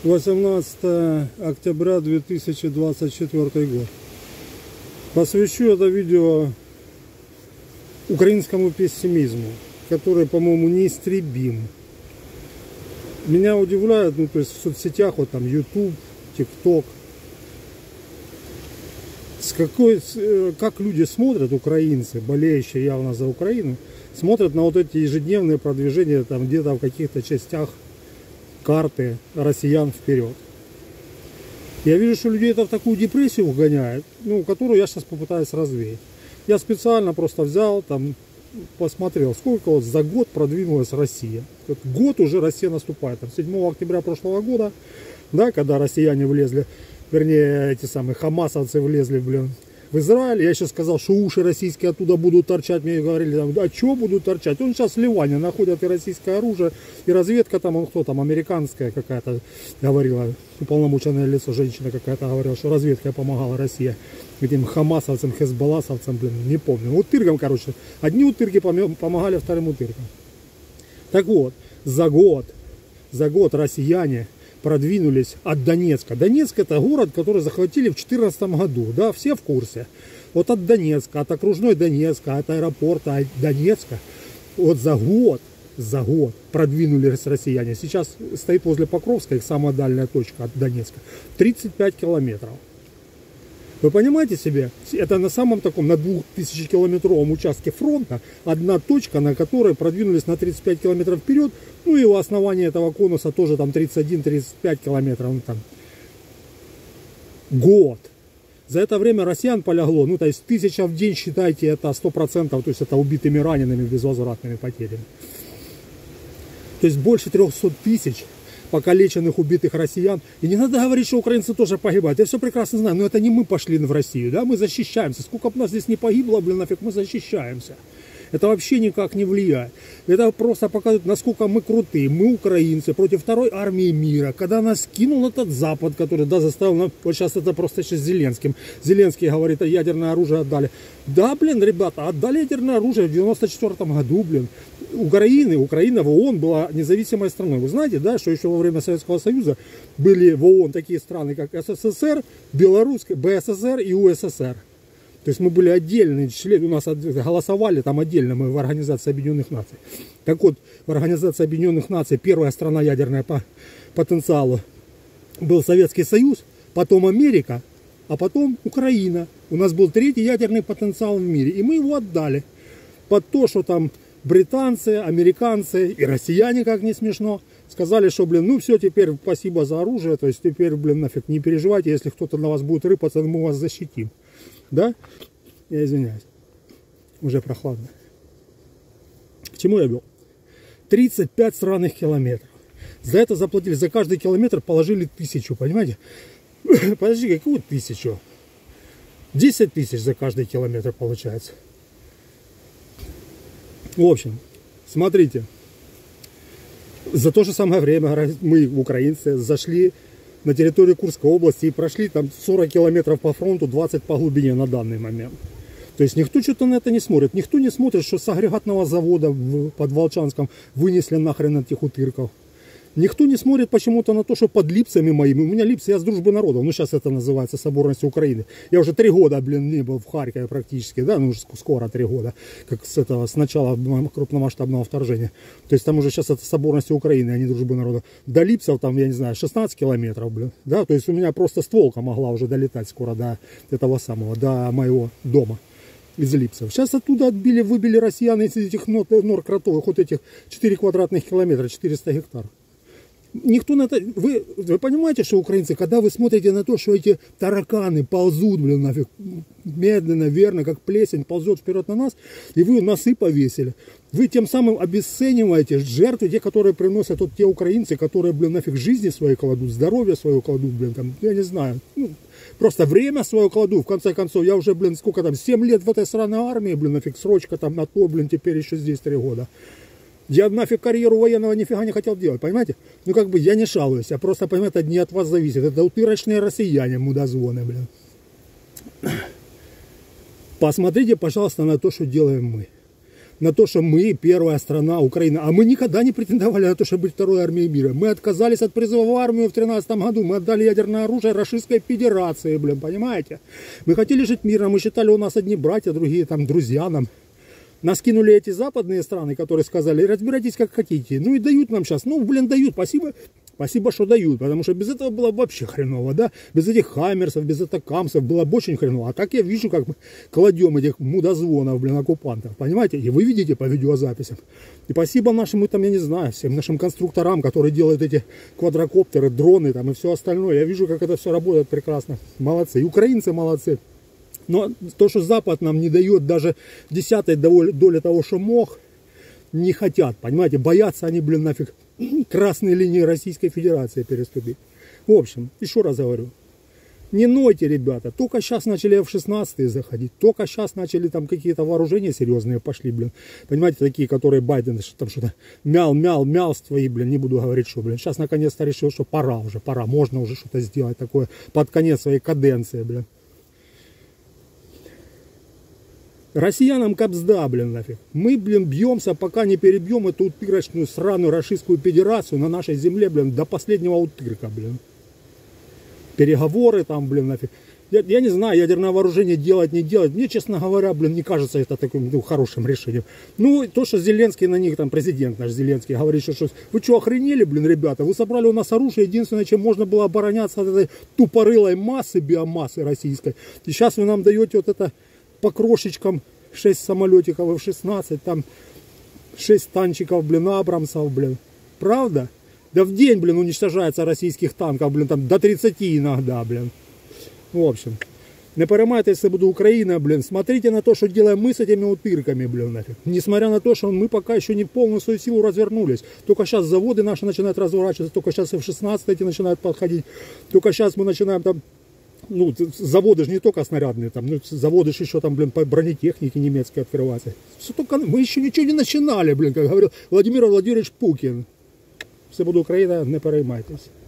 18 октября 2024 год. Посвящу это видео украинскому пессимизму, который, по-моему, неистребим. Меня удивляет, то есть в соцсетях, вот там YouTube, TikTok, как люди смотрят, украинцы, болеющие явно за Украину, смотрят на вот эти ежедневные продвижения там где-то в каких-то частях карты россиян вперед. Я вижу, что людей это в такую депрессию вгоняет, которую я сейчас попытаюсь развеять. Я специально просто взял, там, посмотрел, сколько вот за год продвинулась Россия. Вот год уже Россия наступает. Там, 7 октября прошлого года, да, когда россияне влезли, вернее, эти самые хамасовцы влезли, в Израиль. Я еще сказал, что уши российские оттуда будут торчать. Мне говорили, а что будут торчать? Он сейчас в Ливане находят и российское оружие, и разведка там, кто там, американская какая-то говорила, уполномоченное лицо, женщина какая-то говорила, что разведка помогала Россия этим хамасовцам, хезболласовцам, не помню. Утыркам, короче. Одни утырки помогали вторым утыркам. Так вот, за год россияне продвинулись от Донецка. Донецк — это город, который захватили в 2014 году. Да, все в курсе. Вот от Донецка, от окружной Донецка, от аэропорта Донецка, вот за год продвинулись россияне. Сейчас стоит возле Покровска, их самая дальняя точка от Донецка. 35 километров. Вы понимаете себе? Это на самом таком, на 2000-километровом участке фронта одна точка, на которой продвинулись на 35 километров вперед. Ну и у основания этого конуса тоже там 31-35 километров. Там. Год. За это время россиян полягло, то есть 1000 в день, считайте, это 100%, то есть это убитыми, ранеными, безвозвратными потерями. То есть больше 300 тысяч покалеченных, убитых россиян. И не надо говорить, что украинцы тоже погибают. Я все прекрасно знаю, но это не мы пошли в Россию, да, мы защищаемся. Сколько бы нас здесь не погибло, нафиг, мы защищаемся. Это вообще никак не влияет. Это просто показывает, насколько мы крутые. Мы украинцы против второй армии мира. Когда нас кинул этот Запад, который, да, заставил, вот сейчас это просто сейчас с Зеленским. Зеленский говорит, ядерное оружие отдали. Да, ребята, отдали ядерное оружие в 94 году, Украина в ООН была независимой страной. Вы знаете, да, что еще во время Советского Союза были в ООН такие страны, как СССР, Беларусь, БССР и УССР. То есть мы были отдельные члены, у нас голосовали там отдельно, мы в Организации Объединенных Наций. Так вот, в Организации Объединенных Наций первая страна ядерная по потенциалу был Советский Союз, потом Америка, а потом Украина. У нас был третий ядерный потенциал в мире, и мы его отдали под то, что там британцы, американцы и россияне, как не смешно, сказали, что, все, теперь спасибо за оружие, то есть теперь, нафиг, не переживайте, если кто-то на вас будет рыпаться, мы вас защитим. Да? Я извиняюсь. Уже прохладно. К чему я вел? 35 сраных километров. За это заплатили, за каждый километр положили 1000, понимаете? Подожди, какую 1000? 10 тысяч за каждый километр получается. В общем, смотрите. За то же самое время мы, украинцы, зашли на территорию Курской области и прошли там 40 километров по фронту, 20 по глубине на данный момент. То есть никто что-то на это не смотрит. Никто не смотрит, что с агрегатного завода под Волчанском вынесли нахрен этих утырков. Никто не смотрит почему-то на то, что под Липцами моими. У меня Липцы, я с дружбы народов. Сейчас это называется соборностью Украины. Я уже 3 года, не был в Харькове практически. Да, уже скоро 3 года. Как с начала крупномасштабного вторжения. То есть там уже сейчас это соборностью Украины, а не дружбы народов. До Липцев там, я не знаю, 16 километров, Да, то есть у меня просто стволка могла уже долетать скоро до этого самого, до моего дома. Из Липцев. Сейчас оттуда выбили россияне из этих нор кротовых, вот этих 4 квадратных километра, 400 гектаров. Никто на это... Вы понимаете, что украинцы, когда вы смотрите на то, что эти тараканы ползут, нафиг, медленно, верно, как плесень ползет вперед на нас, и вы носы повесили, вы тем самым обесцениваете жертвы, те, которые приносят вот те украинцы, которые, нафиг, жизни свои кладут, здоровье свое кладут, там, я не знаю, просто время свое кладу, в конце концов, я уже, сколько там, 7 лет в этой сраной армии, нафиг, срочка там на то, теперь еще здесь 3 года. Я нафиг карьеру военного нифига не хотел делать, понимаете? Я не шалуюсь, я просто, понимаете, это не от вас зависит. Это утырочные россияне, мудозвоны, Посмотрите, пожалуйста, на то, что делаем мы. на то, что мы первая страна, Украина. А мы никогда не претендовали на то, чтобы быть второй армией мира. Мы отказались от призыва в армию в 2013 году. Мы отдали ядерное оружие Российской Федерации, блин, понимаете? Мы хотели жить мирно, мы считали, у нас одни братья, другие там друзья нам. Нас кинули эти западные страны, которые сказали, разбирайтесь как хотите. Ну и дают нам сейчас. Ну, блин, дают, спасибо. Спасибо, что дают, потому что без этого было вообще хреново, да? Без этих хаммерсов, без атакамсов было бы очень хреново. А так я вижу, как мы кладем этих мудозвонов, блин, оккупантов, понимаете? И вы видите по видеозаписям. И спасибо нашим, там, я не знаю, всем нашим конструкторам, которые делают эти квадрокоптеры, дроны там и все остальное. Я вижу, как это все работает прекрасно. Молодцы. И украинцы молодцы. Но то, что Запад нам не дает даже 10-й доли того, что мог, не хотят, понимаете? Боятся они, блин, нафиг красные линии Российской Федерации переступить. В общем, еще раз говорю, не нойте, ребята. Только сейчас начали F-16 заходить. Только сейчас начали там какие-то вооружения серьезные пошли, блин. Понимаете, такие, которые Байден там что-то мял свои, блин, не буду говорить, что, блин. Сейчас наконец-то решил, что пора уже, пора. Можно уже что-то сделать такое под конец своей каденции, блин. Россиянам капсда, блин, нафиг. Мы, блин, бьемся, пока не перебьем эту утырочную сраную Российскую Федерацию на нашей земле, блин, до последнего утырка, блин. Переговоры там, блин, нафиг. Я не знаю, ядерное вооружение делать, не делать. Мне, честно говоря, блин, не кажется это таким, ну, хорошим решением. Ну, то, что Зеленский на них, там, президент наш Зеленский, говорит, что вы что, охренели, блин, ребята? Вы собрали у нас оружие, единственное, чем можно было обороняться от этой тупорылой массы, биомассы российской. И сейчас вы нам даете вот это по крошечкам 6 самолетиков F-16, там 6 танчиков, блин, Абрамсов, блин. Правда? Да в день, блин, уничтожается российских танков, блин, там до 30 иногда, блин. В общем, не переймайтеся, буду Украина, блин. Смотрите на то, что делаем мы с этими утырками, блин, нафиг. Несмотря на то, что мы пока еще не в полную свою силу развернулись. Только сейчас заводы наши начинают разворачиваться, только сейчас F-16 эти начинают подходить. Только сейчас мы начинаем там, ну, заводы же не только снарядные, там, ну, заводы же еще там, блин, по бронетехнике немецкой открываться. Все только, мы еще ничего не начинали, блин, как говорил Владимир Владимирович Путин. Все буду Украина, не переймайтесь.